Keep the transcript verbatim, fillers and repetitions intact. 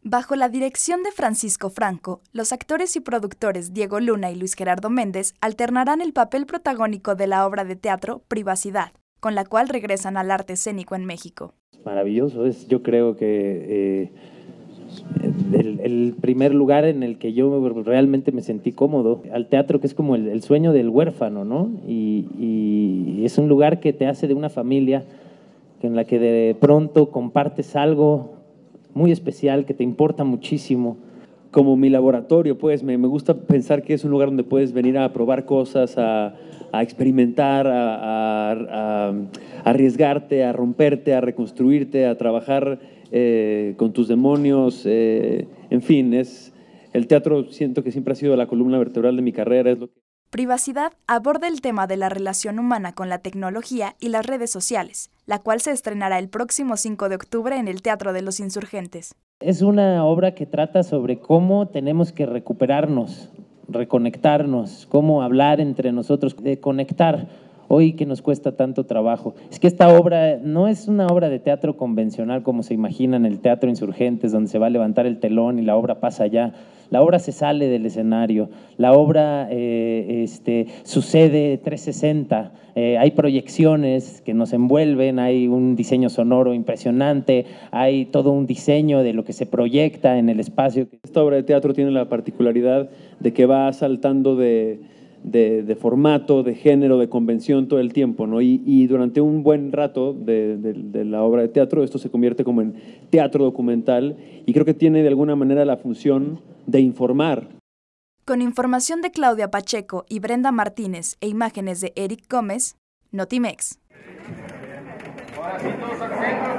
Bajo la dirección de Francisco Franco, los actores y productores Diego Luna y Luis Gerardo Méndez alternarán el papel protagónico de la obra de teatro Privacidad, con la cual regresan al arte escénico en México. Maravilloso, es yo creo que eh, el, el primer lugar en el que yo realmente me sentí cómodo, al teatro, que es como el, el sueño del huérfano, ¿no? Y, y es un lugar que te hace de una familia en la que de pronto compartes algo muy especial, que te importa muchísimo. Como mi laboratorio, pues, me, me gusta pensar que es un lugar donde puedes venir a probar cosas, a, a experimentar, a, a, a arriesgarte, a romperte, a reconstruirte, a trabajar eh, con tus demonios, eh, en fin, es, el teatro siento que siempre ha sido la columna vertebral de mi carrera. Es lo que... Privacidad aborda el tema de la relación humana con la tecnología y las redes sociales, la cual se estrenará el próximo cinco de octubre en el Teatro de los Insurgentes. Es una obra que trata sobre cómo tenemos que recuperarnos, reconectarnos, cómo hablar entre nosotros, de conectar hoy que nos cuesta tanto trabajo. Es que esta obra no es una obra de teatro convencional como se imagina en el Teatro Insurgentes, donde se va a levantar el telón y la obra pasa allá. La obra se sale del escenario, la obra eh, este, sucede trescientos sesenta, eh, hay proyecciones que nos envuelven, hay un diseño sonoro impresionante, hay todo un diseño de lo que se proyecta en el espacio. Esta obra de teatro tiene la particularidad de que va saltando de, de, de formato, de género, de convención todo el tiempo, ¿no? Y, y durante un buen rato de, de, de la obra de teatro, esto se convierte como en teatro documental y creo que tiene de alguna manera la función de informar. Con información de Claudia Pacheco y Brenda Martínez e imágenes de Eric Gómez, Notimex. Ahora sí, todos al centro.